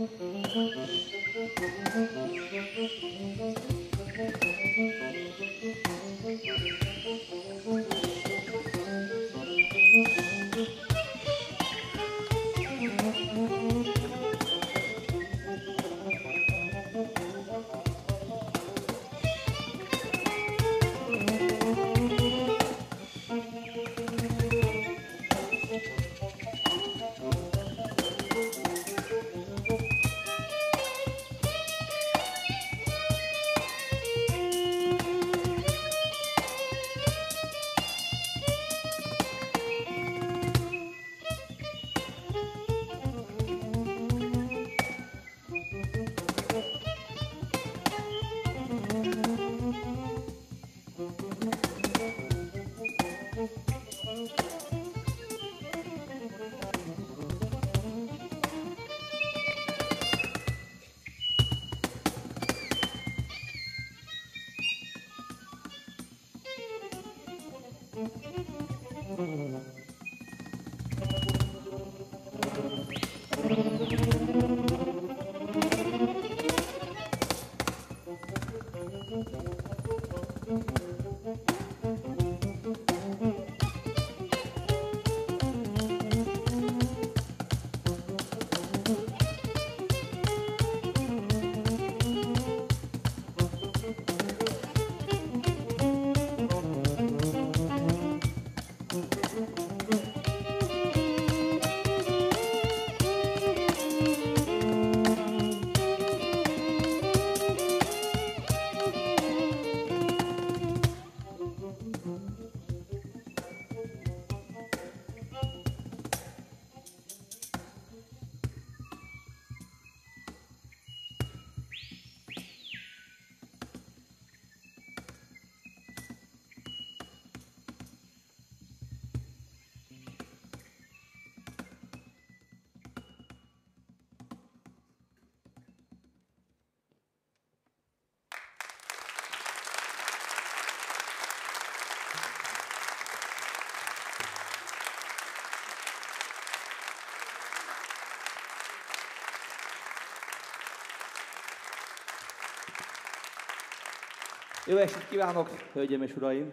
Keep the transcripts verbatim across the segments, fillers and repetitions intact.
Jó estét kívánok, hölgyeim és uraim!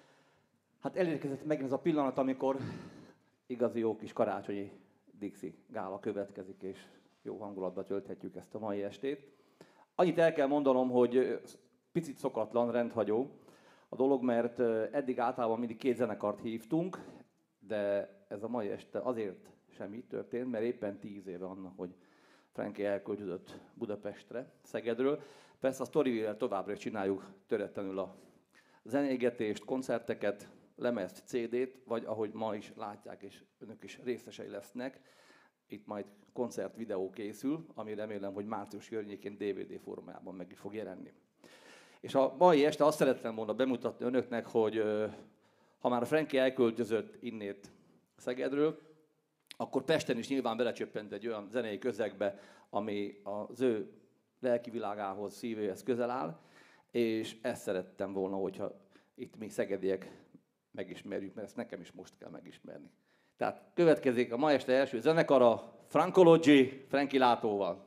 Hát elérkezett megint az a pillanat, amikor igazi jó kis karácsonyi Dixi gála következik, és jó hangulatba tölthetjük ezt a mai estét. Annyit el kell mondanom, hogy picit szokatlan, rendhagyó a dolog, mert eddig általában mindig két zenekart hívtunk, de ez a mai este azért sem így történt, mert éppen tíz éve annak, hogy Frankie elköltözött Budapestre, Szegedről. Persze a Storyville-rel továbbra is csináljuk töretlenül a zenégetést, koncerteket, lemezt, cé dét, vagy ahogy ma is látják, és önök is részesei lesznek, itt majd koncert videó készül, ami remélem, hogy március környékén dé vé dé formájában meg is fog jelenni. És a mai este azt szeretném volna bemutatni önöknek, hogy ha már a Frankie elköltözött innét Szegedről, akkor Pesten is nyilván belecsöppent egy olyan zenei közegbe, ami az ő lelki világához, szívéhez közel áll, és ezt szerettem volna, hogyha itt mi szegediek megismerjük, mert ezt nekem is most kell megismerni. Tehát következik a ma este első zenekara, Frankology, Frankie Látóval.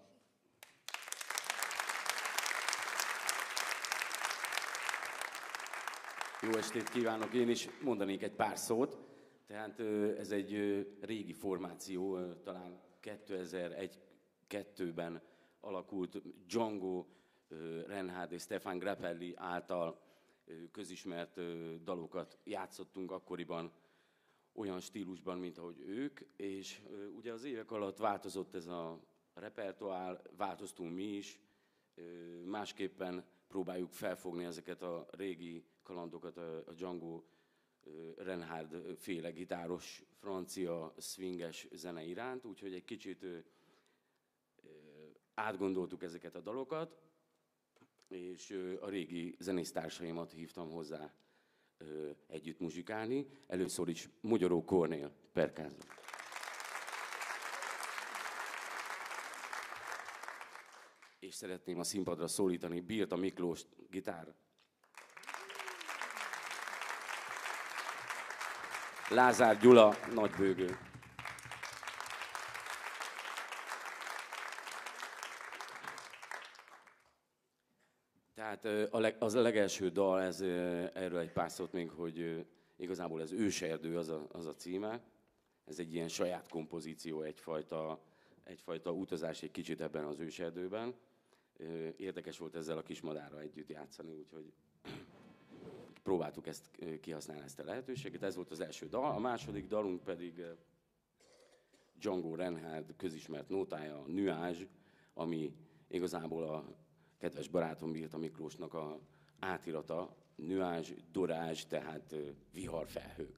Jó estét kívánok, én is mondanék egy pár szót. Tehát ez egy régi formáció, talán kétezer-egy-kettőben alakult Django Reinhardt és Stefan Grappelli által közismert dalokat játszottunk akkoriban olyan stílusban, mint ahogy ők, és ugye az évek alatt változott ez a repertoár, változtunk mi is, másképpen próbáljuk felfogni ezeket a régi kalandokat a Django Reinhardt féle gitáros, francia, swinges zene iránt, úgyhogy egy kicsit átgondoltuk ezeket a dalokat, és a régi zenésztársaimat hívtam hozzá együtt muzsikálni. Először is Mogyoró Kornél perkázza. És szeretném a színpadra szólítani Birta Miklóst, gitár. Lázár Gyula, nagybőgő. Tehát a leg, az a legelső dal, ez, erről egy pár szót még, hogy igazából ez Őserdő az a, az a címe. Ez egy ilyen saját kompozíció, egyfajta, egyfajta utazás egy kicsit ebben az őserdőben. Érdekes volt ezzel a kismadárral együtt játszani, úgyhogy próbáltuk ezt kihasználni, ezt a lehetőséget. Ez volt az első dal. A második dalunk pedig Django Reinhardt közismert nótája, a Nuage, ami igazából a kedves barátom Birta Miklósnak a átirata, Nuage, d'orage, tehát viharfelhők.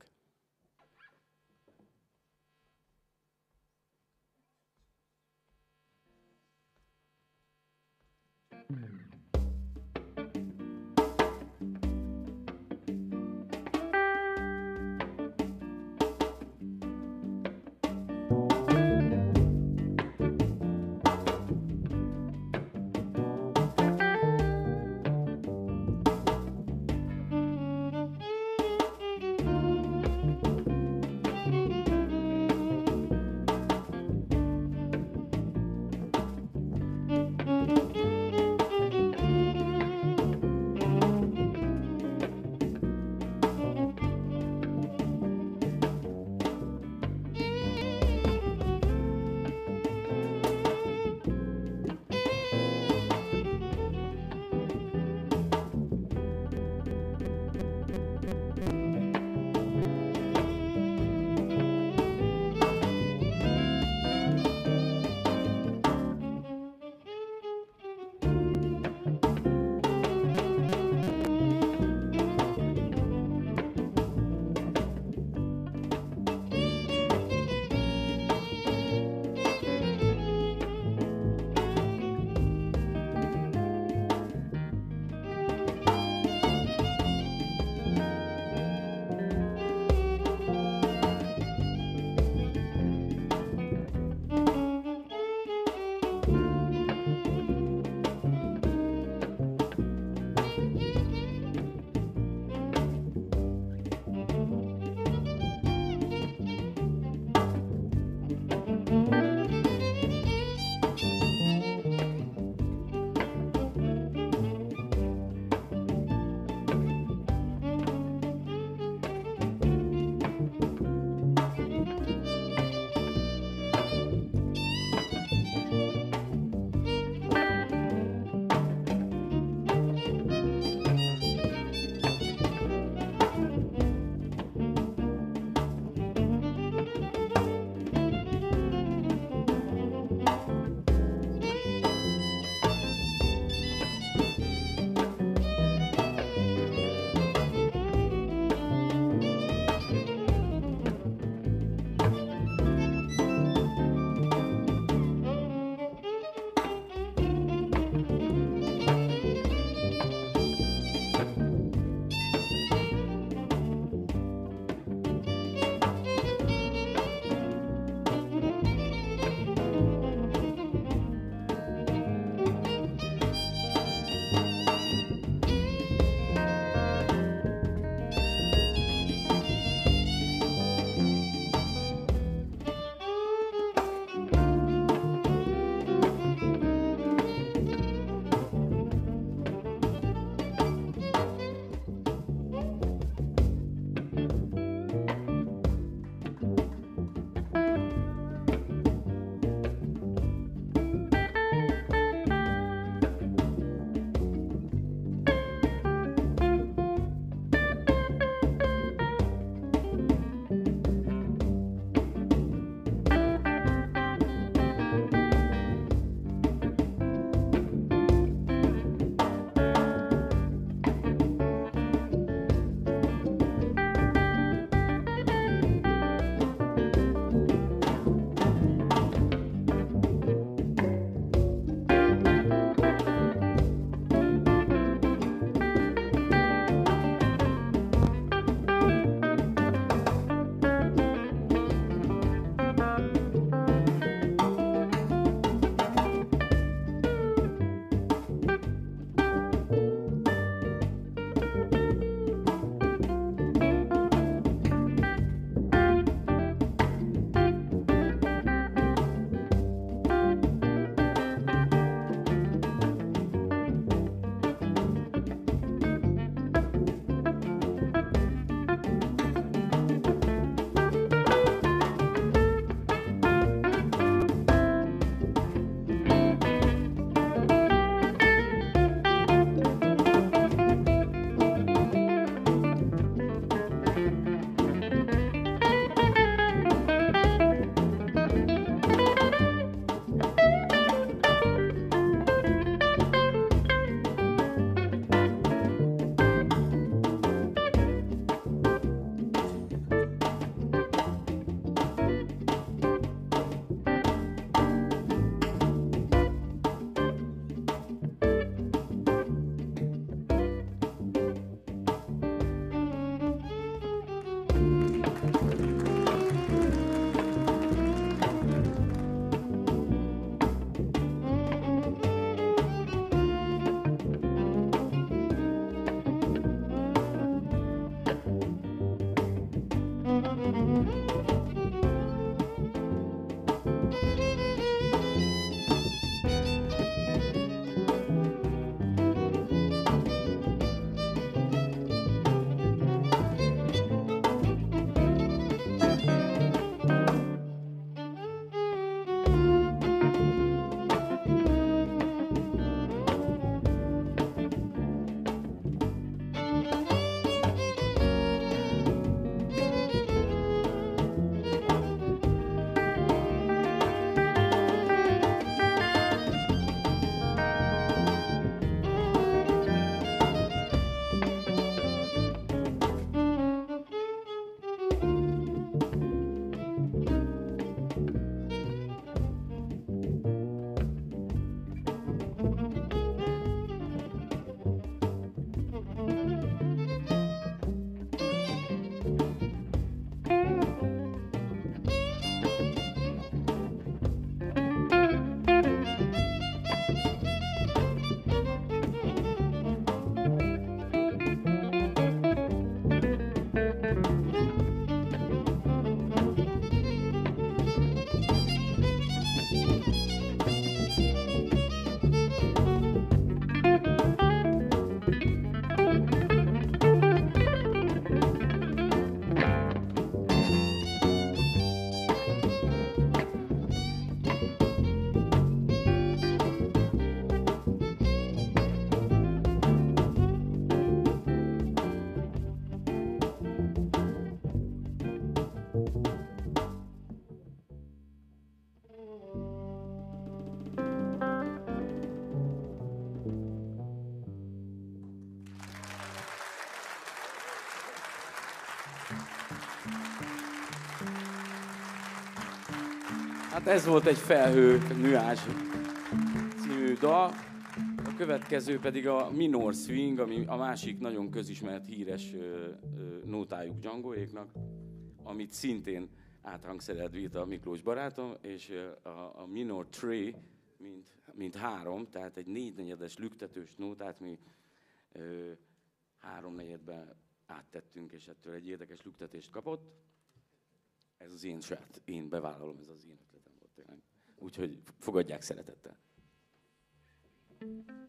Hát ez volt egy felhő, nüás című dal. A következő pedig a Minor Swing, ami a másik nagyon közismert híres ö, ö, nótájuk Djangoéknak, amit szintén áthangszerelt Vita Miklós barátom, és a, a Minor Tree, mint, mint három, tehát egy négynegyedes lüktetős nótát mi ö, háromnegyedben áttettünk, és ettől egy érdekes lüktetést kapott. Ez az én saját, én bevállalom, ez az én ötletem volt tényleg. Úgyhogy fogadják szeretettel.